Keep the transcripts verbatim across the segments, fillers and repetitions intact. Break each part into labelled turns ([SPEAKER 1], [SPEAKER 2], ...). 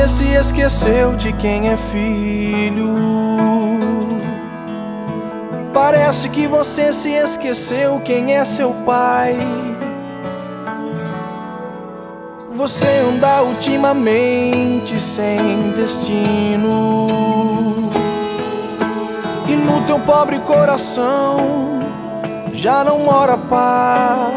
[SPEAKER 1] se esqueceu de quem é filho. Parece que você se esqueceu quem é seu pai. Você anda ultimamente sem destino, e no teu pobre coração já não mora paz.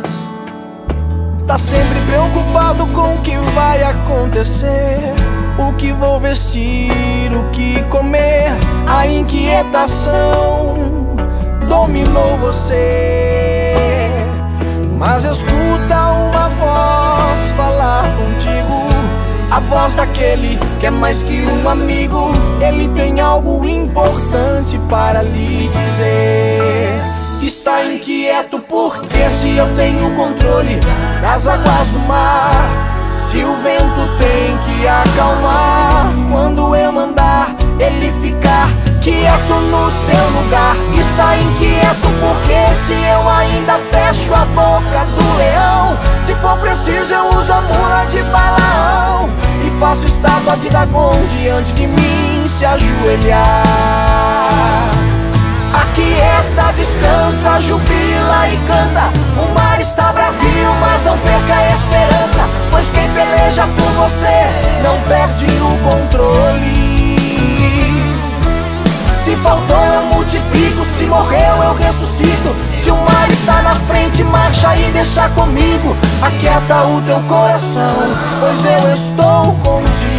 [SPEAKER 1] Tá sempre preocupado com o que vai acontecer, o que vou vestir, o que comer. A inquietação dominou você, mas escuta uma voz falar contigo, a voz daquele que é mais que um amigo. Ele tem algo importante para lhe dizer. Está inquieto porque se eu tenho controle das águas do mar, se o vento tem que acalmar, quando eu mandar ele ficar quieto no seu lugar. Está inquieto porque se eu ainda fecho a boca do leão, se for preciso eu uso a mula de Balaão e faço estátua de Dagon diante de mim se ajoelhar. Aquieta, descansa, jubila e canta. O mar está bravio, mas não perca a esperança, pois quem peleja por você não perde o controle. Se faltou eu multiplico, se morreu eu ressuscito. Se o mar está na frente, marcha e deixa comigo. Aquieta o teu coração, pois eu estou contigo.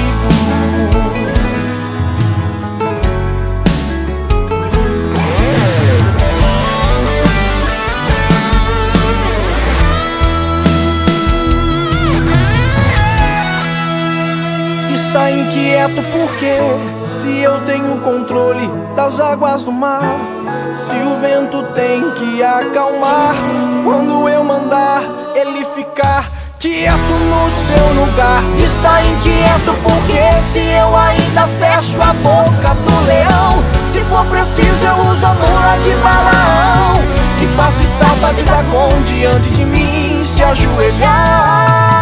[SPEAKER 1] Está inquieto porque se eu tenho controle das águas do mar, se o vento tem que acalmar, quando eu mandar ele ficar quieto no seu lugar. Está inquieto porque se eu ainda fecho a boca do leão, se for preciso eu uso a mula de Balaão e faço estátua de Dagon diante de mim se ajoelhar.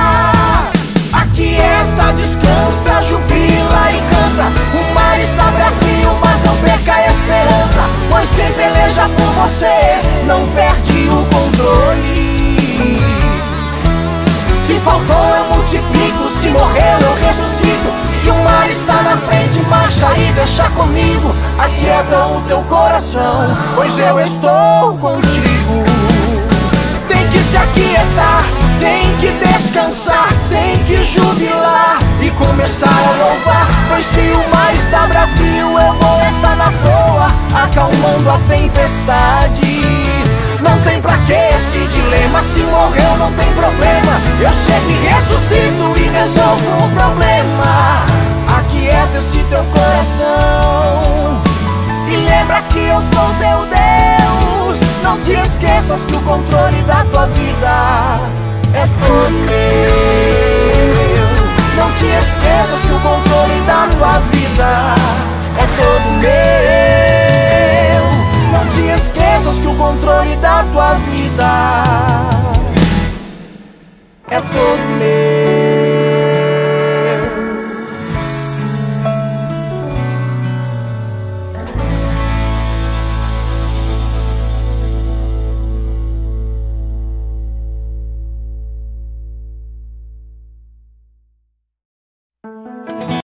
[SPEAKER 1] Aquieta, descansa, jubila e canta. O mar está bravio, mas não perca a esperança, pois quem peleja por você não perde o controle. Se faltou eu multiplico, se morreu eu ressuscito. Se o mar está na frente, marcha e deixa comigo. Aquieta o teu coração, pois eu estou contigo. Tem que se aquietar, tem que descansar, tem que jubilar e começar a louvar, pois se o mar está bravio eu vou estar na proa, acalmando a tempestade. Não tem pra que esse dilema, se morreu não tem problema, eu chego e ressuscito e resolvo o problema.